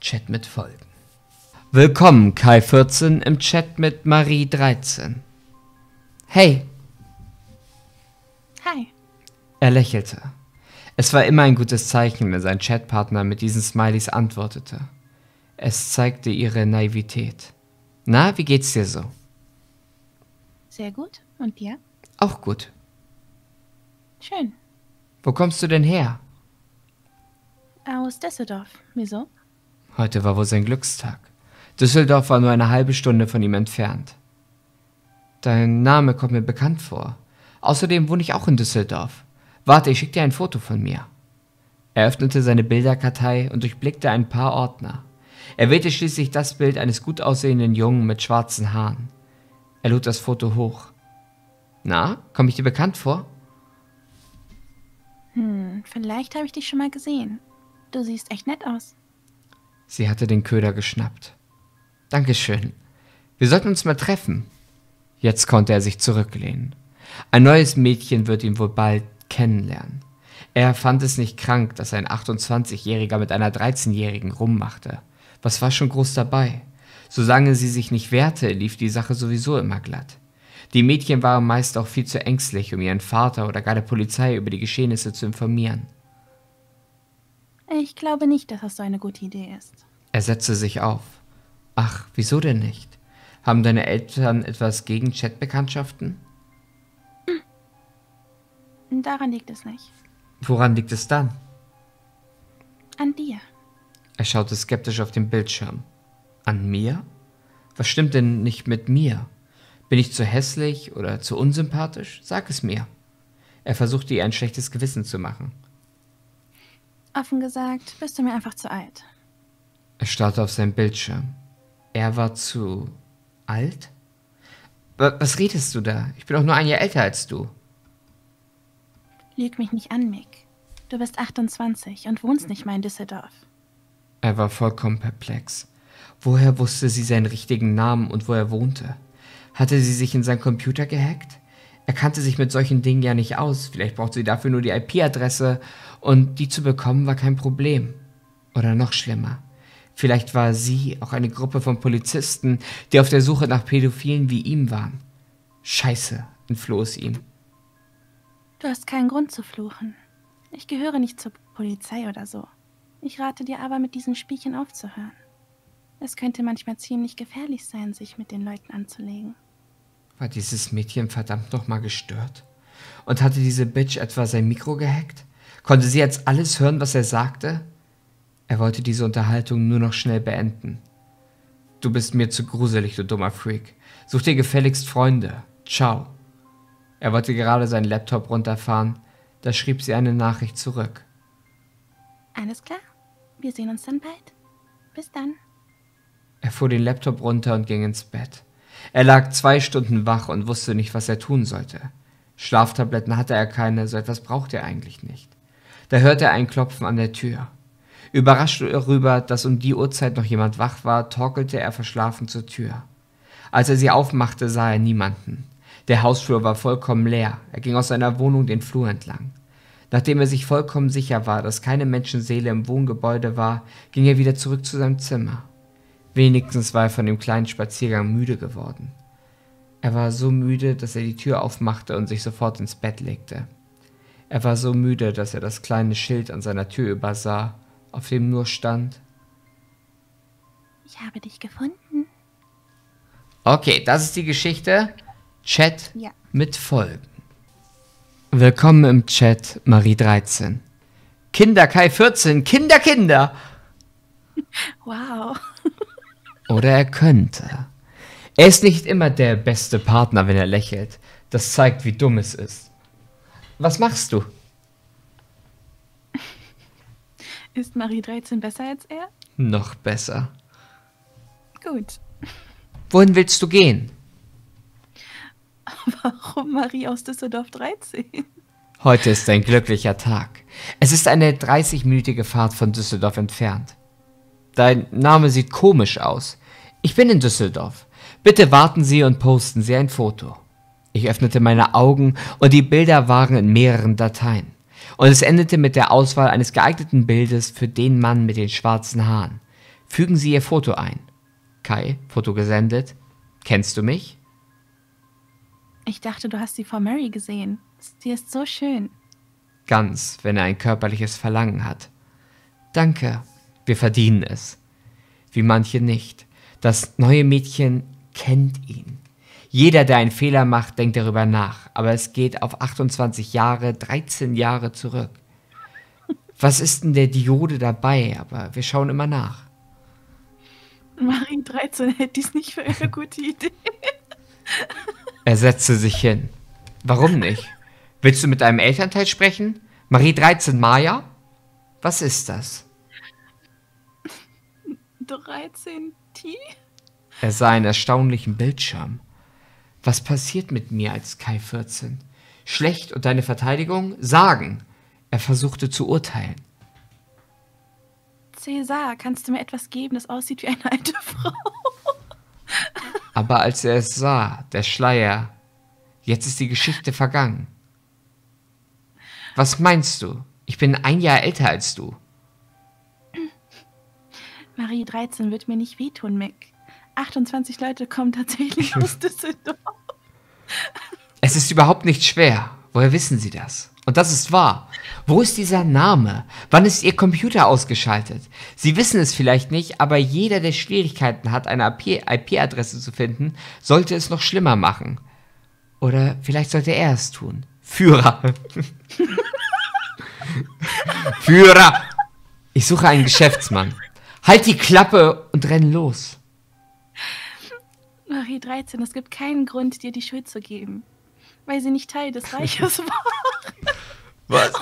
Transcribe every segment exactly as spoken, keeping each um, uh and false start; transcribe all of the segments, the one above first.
Chat mit Folgen. Willkommen Kai vierzehn im Chat mit Marie dreizehn. Hey. Hi. Er lächelte. Es war immer ein gutes Zeichen, wenn sein Chatpartner mit diesen Smileys antwortete. Es zeigte ihre Naivität. Na, wie geht's dir so? Sehr gut. Und dir? Auch gut. Schön. Wo kommst du denn her? Aus Düsseldorf. Wieso? Heute war wohl sein Glückstag. Düsseldorf war nur eine halbe Stunde von ihm entfernt. Dein Name kommt mir bekannt vor. Außerdem wohne ich auch in Düsseldorf. Warte, ich schicke dir ein Foto von mir. Er öffnete seine Bilderkartei und durchblickte ein paar Ordner. Er wählte schließlich das Bild eines gut aussehenden Jungen mit schwarzen Haaren. Er lud das Foto hoch. Na, komme ich dir bekannt vor? Hm, vielleicht habe ich dich schon mal gesehen. Du siehst echt nett aus. Sie hatte den Köder geschnappt. Dankeschön. Wir sollten uns mal treffen. Jetzt konnte er sich zurücklehnen. Ein neues Mädchen wird ihn wohl bald kennenlernen. Er fand es nicht krank, dass ein achtundzwanzigjähriger mit einer dreizehnjährigen rummachte. Was war schon groß dabei? Solange sie sich nicht wehrte, lief die Sache sowieso immer glatt. Die Mädchen waren meist auch viel zu ängstlich, um ihren Vater oder gar der Polizei über die Geschehnisse zu informieren. Ich glaube nicht, dass das so eine gute Idee ist. Er setzte sich auf. Ach, wieso denn nicht? Haben deine Eltern etwas gegen Chatbekanntschaften? Hm. Daran liegt es nicht. Woran liegt es dann? An dir. Er schaute skeptisch auf den Bildschirm. An mir? Was stimmt denn nicht mit mir? Bin ich zu hässlich oder zu unsympathisch? Sag es mir. Er versuchte ihr ein schlechtes Gewissen zu machen. Offen gesagt, bist du mir einfach zu alt. Er starrte auf seinen Bildschirm. Er war zu alt? Was redest du da? Ich bin doch nur ein Jahr älter als du. Lüg mich nicht an, Mick. Du bist achtundzwanzig und wohnst nicht mal in Düsseldorf. Er war vollkommen perplex. Woher wusste sie seinen richtigen Namen und wo er wohnte? Hatte sie sich in seinen Computer gehackt? Er kannte sich mit solchen Dingen ja nicht aus. Vielleicht brauchte sie dafür nur die I P-Adresse und die zu bekommen war kein Problem. Oder noch schlimmer. Vielleicht war sie auch eine Gruppe von Polizisten, die auf der Suche nach Pädophilen wie ihm waren. Scheiße, entfloh es ihm. Du hast keinen Grund zu fluchen. Ich gehöre nicht zur Polizei oder so. Ich rate dir aber, mit diesen Spielchen aufzuhören. Es könnte manchmal ziemlich gefährlich sein, sich mit den Leuten anzulegen. War dieses Mädchen verdammt nochmal gestört? Und hatte diese Bitch etwa sein Mikro gehackt? Konnte sie jetzt alles hören, was er sagte? Er wollte diese Unterhaltung nur noch schnell beenden. Du bist mir zu gruselig, du dummer Freak. Such dir gefälligst Freunde. Ciao. Er wollte gerade seinen Laptop runterfahren, da schrieb sie eine Nachricht zurück. Alles klar. Wir sehen uns dann bald. Bis dann. Er fuhr den Laptop runter und ging ins Bett. Er lag zwei Stunden wach und wusste nicht, was er tun sollte. Schlaftabletten hatte er keine, so etwas brauchte er eigentlich nicht. Da hörte er ein Klopfen an der Tür. Überrascht darüber, dass um die Uhrzeit noch jemand wach war, torkelte er verschlafen zur Tür. Als er sie aufmachte, sah er niemanden. Der Hausflur war vollkommen leer. Er ging aus seiner Wohnung den Flur entlang. Nachdem er sich vollkommen sicher war, dass keine Menschenseele im Wohngebäude war, ging er wieder zurück zu seinem Zimmer. Wenigstens war er von dem kleinen Spaziergang müde geworden. Er war so müde, dass er die Tür aufmachte und sich sofort ins Bett legte. Er war so müde, dass er das kleine Schild an seiner Tür übersah, auf dem nur stand: Ich habe dich gefunden. Okay, das ist die Geschichte. Chat Ja. mit Folgen. Willkommen im Chat, Marie dreizehn. Kinder Kai vierzehn, Kinder, Kinder! Wow. Oder er könnte. Er ist nicht immer der beste Partner, wenn er lächelt. Das zeigt, wie dumm es ist. Was machst du? Ist Marie dreizehn besser als er? Noch besser. Gut. Wohin willst du gehen? Warum Marie aus Düsseldorf dreizehn? Heute ist ein glücklicher Tag. Es ist eine dreißigminütige Fahrt von Düsseldorf entfernt. Dein Name sieht komisch aus. Ich bin in Düsseldorf. Bitte warten Sie und posten Sie ein Foto. Ich öffnete meine Augen und die Bilder waren in mehreren Dateien. Und es endete mit der Auswahl eines geeigneten Bildes für den Mann mit den schwarzen Haaren. Fügen Sie Ihr Foto ein. Kai, Foto gesendet. Kennst du mich? Ich dachte, du hast sie vor Mary gesehen. Sie ist so schön. Ganz, wenn er ein körperliches Verlangen hat. Danke, wir verdienen es. Wie manche nicht. Das neue Mädchen kennt ihn. Jeder, der einen Fehler macht, denkt darüber nach. Aber es geht auf achtundzwanzig Jahre, dreizehn Jahre zurück. Was ist denn der Diode dabei? Aber wir schauen immer nach. Marie dreizehn hält dies nicht für eine gute Idee. Er setzte sich hin. Warum nicht? Willst du mit deinem Elternteil sprechen? Marie dreizehn Maya? Was ist das? dreizehn T? Er sah einen erstaunlichen Bildschirm. Was passiert mit mir als Kai vierzehn? Schlecht und deine Verteidigung? Sagen. Er versuchte zu urteilen. Cäsar, kannst du mir etwas geben, das aussieht wie eine alte Frau? Aber als er es sah, der Schleier, jetzt ist die Geschichte vergangen. Was meinst du? Ich bin ein Jahr älter als du. Marie dreizehn wird mir nicht wehtun, Mick. achtundzwanzig Leute kommen tatsächlich aus Düsseldorf. Es ist überhaupt nicht schwer. Woher wissen Sie das? Und das ist wahr. Wo ist dieser Name? Wann ist Ihr Computer ausgeschaltet? Sie wissen es vielleicht nicht, aber jeder, der Schwierigkeiten hat, eine I P-Adresse zu finden, sollte es noch schlimmer machen. Oder vielleicht sollte er es tun. Führer. Führer. Ich suche einen Geschäftsmann. Halt die Klappe und renn los. Marie dreizehn, es gibt keinen Grund, dir die Schuld zu geben. Weil sie nicht Teil des Reiches war. Was?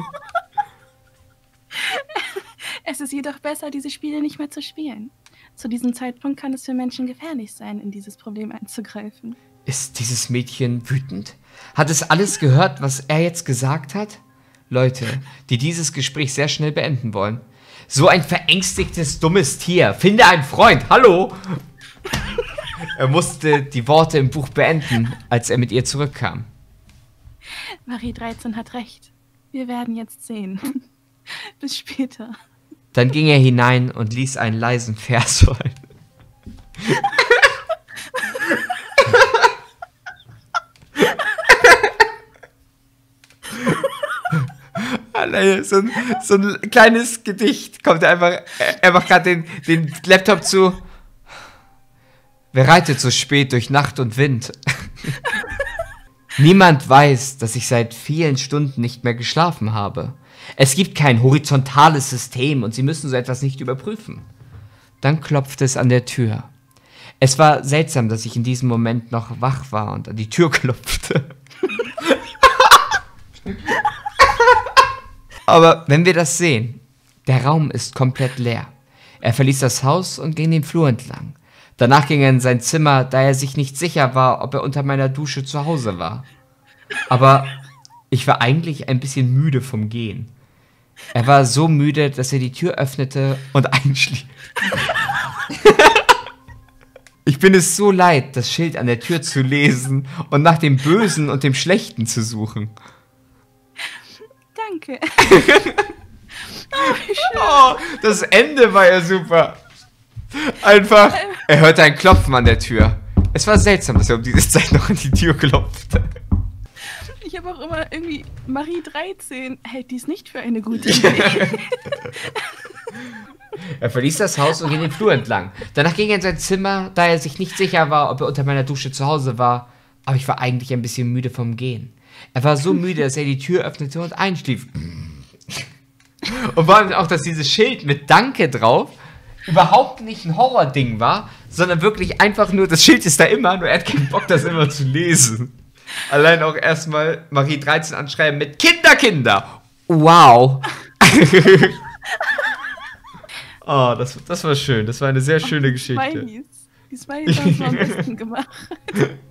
Es ist jedoch besser, diese Spiele nicht mehr zu spielen. Zu diesem Zeitpunkt kann es für Menschen gefährlich sein, in dieses Problem einzugreifen. Ist dieses Mädchen wütend? Hat es alles gehört, was er jetzt gesagt hat? Leute, die dieses Gespräch sehr schnell beenden wollen. So ein verängstigtes, dummes Tier. Finde einen Freund. Hallo? Er musste die Worte im Buch beenden, als er mit ihr zurückkam. Marie dreizehn hat recht. Wir werden jetzt sehen. Bis später. Dann ging er hinein und ließ einen leisen Vers fallen. Alleine so ein, so ein kleines Gedicht kommt er einfach, er macht gerade den, den Laptop zu. Wer reitet so spät durch Nacht und Wind? Niemand weiß, dass ich seit vielen Stunden nicht mehr geschlafen habe. Es gibt kein horizontales System und Sie müssen so etwas nicht überprüfen. Dann klopfte es an der Tür. Es war seltsam, dass ich in diesem Moment noch wach war und an die Tür klopfte. Aber wenn wir das sehen, der Raum ist komplett leer. Er verließ das Haus und ging den Flur entlang. Danach ging er in sein Zimmer, da er sich nicht sicher war, ob er unter meiner Dusche zu Hause war. Aber ich war eigentlich ein bisschen müde vom Gehen. Er war so müde, dass er die Tür öffnete und einschlief. Ich bin es so leid, das Schild an der Tür zu lesen und nach dem Bösen und dem Schlechten zu suchen. Danke. Oh, das Ende war ja super. Einfach, er hörte ein Klopfen an der Tür. Es war seltsam, dass er um diese Zeit noch an die Tür klopfte. Ich habe auch immer irgendwie, Marie dreizehn hält dies nicht für eine gute Idee. Er verließ das Haus und ging den Flur entlang. Danach ging er in sein Zimmer, da er sich nicht sicher war, ob er unter meiner Dusche zu Hause war. Aber ich war eigentlich ein bisschen müde vom Gehen. Er war so müde, dass er die Tür öffnete und einschlief. Und vor allem auch, dass dieses Schild mit Danke drauf überhaupt nicht ein Horror-Ding war, sondern wirklich einfach nur, das Schild ist da immer, nur er hat keinen Bock, das immer zu lesen. Allein auch erstmal Marie dreizehn anschreiben mit Kinder, Kinder. Wow. Oh, das, das war schön. Das war eine sehr schöne Geschichte. Smileys. Die Smileys haben es am besten gemacht.